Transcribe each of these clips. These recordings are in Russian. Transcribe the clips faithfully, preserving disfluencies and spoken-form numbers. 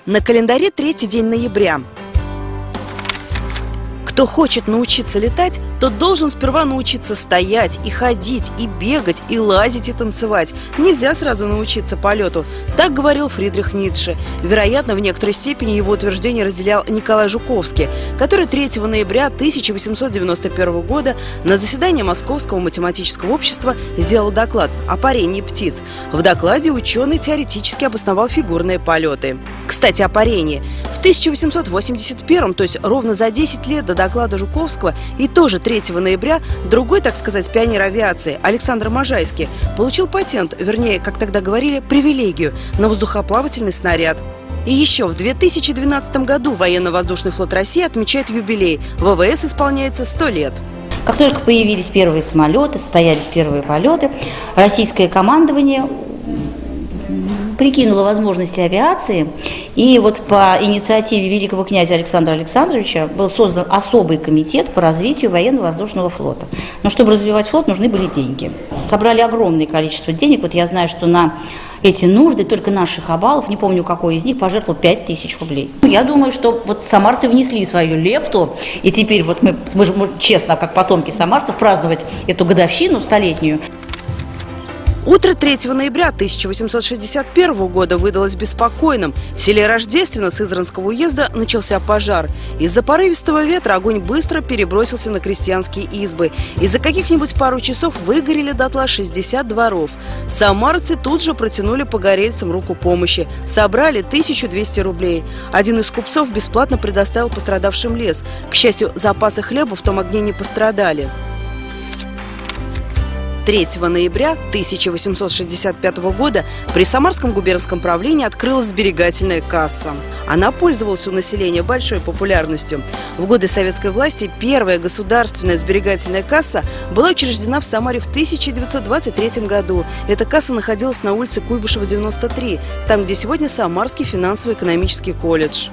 На календаре третий день ноября. Кто хочет научиться летать, тот должен сперва научиться стоять и ходить, и бегать, и лазить, и танцевать. Нельзя сразу научиться полету. Так говорил Фридрих Ницше. Вероятно, в некоторой степени его утверждение разделял Николай Жуковский, который третьего ноября тысяча восемьсот девяносто первого года на заседании Московского математического общества сделал доклад о парении птиц. В докладе ученый теоретически обосновал фигурные полеты. Кстати, о парении. В тысяча восемьсот восемьдесят первом, то есть ровно за десять лет до доклада Жуковского, и тоже третьего ноября, другой, так сказать, пионер авиации Александр Можайский получил патент, вернее, как тогда говорили, привилегию на воздухоплавательный снаряд. И еще в две тысячи двенадцатом году Военно-воздушный флот России отмечает юбилей. ВВС исполняется сто лет. Как только появились первые самолеты, состоялись первые полеты, российское командование прикинуло возможности авиации, и вот по инициативе великого князя Александра Александровича был создан особый комитет по развитию военно-воздушного флота. Но чтобы развивать флот, нужны были деньги. Собрали огромное количество денег. Вот я знаю, что на эти нужды только наш Шахабалов, не помню, какой из них, пожертвовал пять тысяч рублей. Я думаю, что вот самарцы внесли свою лепту, и теперь вот мы, мы, мы честно, как потомки самарцев, праздновать эту годовщину столетнюю. Утро третьего ноября тысяча восемьсот шестьдесят первого года выдалось беспокойным. В селе Рождественно Сызранского уезда начался пожар. Из-за порывистого ветра огонь быстро перебросился на крестьянские избы. И за каких-нибудь пару часов выгорели дотла шестьдесят дворов. Самарцы тут же протянули погорельцам руку помощи. Собрали тысячу двести рублей. Один из купцов бесплатно предоставил пострадавшим лес. К счастью, запасы хлеба в том огне не пострадали. третьего ноября тысяча восемьсот шестьдесят пятого года при Самарском губернском правлении открылась сберегательная касса. Она пользовалась у населения большой популярностью. В годы советской власти первая государственная сберегательная касса была учреждена в Самаре в тысяча девятьсот двадцать третьем году. Эта касса находилась на улице Куйбышева, девяносто три, там, где сегодня Самарский финансово-экономический колледж.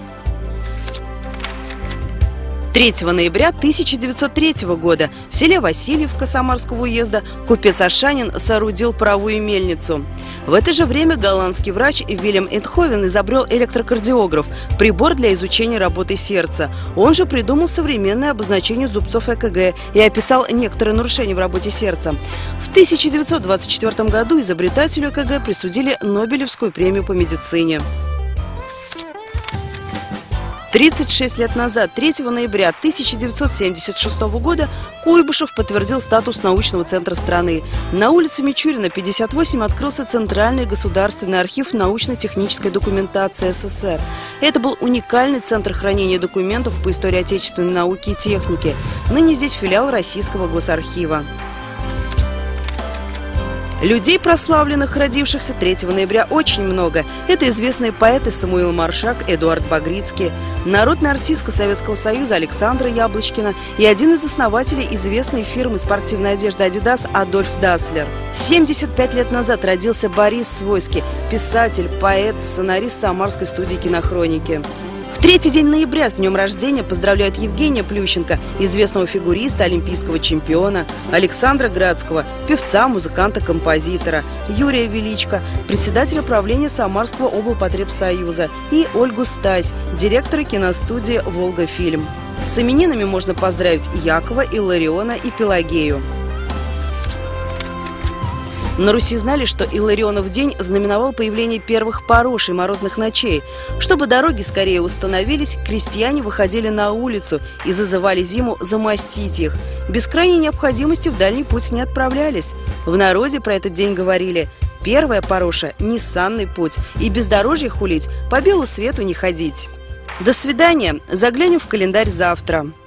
третьего ноября тысяча девятьсот третьего года в селе Васильевка Самарского уезда купец Ашанин соорудил паровую мельницу. В это же время голландский врач Вильям Эндховен изобрел электрокардиограф – прибор для изучения работы сердца. Он же придумал современное обозначение зубцов ЭКГ и описал некоторые нарушения в работе сердца. В тысяча девятьсот двадцать четвёртом году изобретателю ЭКГ присудили Нобелевскую премию по медицине. тридцать шесть лет назад, третьего ноября тысяча девятьсот семьдесят шестого года, Куйбышев подтвердил статус научного центра страны. На улице Мичурина, пятьдесят восемь, открылся Центральный государственный архив научно-технической документации СССР. Это был уникальный центр хранения документов по истории отечественной науки и техники. Ныне здесь филиал Российского госархива. Людей, прославленных, родившихся третьего ноября, очень много. Это известные поэты Самуил Маршак, Эдуард Багрицкий, народная артистка Советского Союза Александра Яблочкина и один из основателей известной фирмы спортивной одежды «Адидас» Адольф Даслер. семьдесят пять лет назад родился Борис Свойский, писатель, поэт, сценарист Самарской студии кинохроники. В третий день ноября с днем рождения поздравляют Евгения Плющенко, известного фигуриста, олимпийского чемпиона, Александра Градского, певца, музыканта, композитора, Юрия Величко, председателя правления Самарского облпотребсоюза, и Ольгу Стась, директора киностудии «Волга-фильм». С именинами можно поздравить Якова, Иллариона и Пелагею. На Руси знали, что Илларионов день знаменовал появление первых порош и морозных ночей. Чтобы дороги скорее установились, крестьяне выходили на улицу и зазывали зиму замостить их. Без крайней необходимости в дальний путь не отправлялись. В народе про этот день говорили: «Первая пороша – несанный путь, и бездорожье хулить, по белу свету не ходить». До свидания. Заглянем в календарь завтра.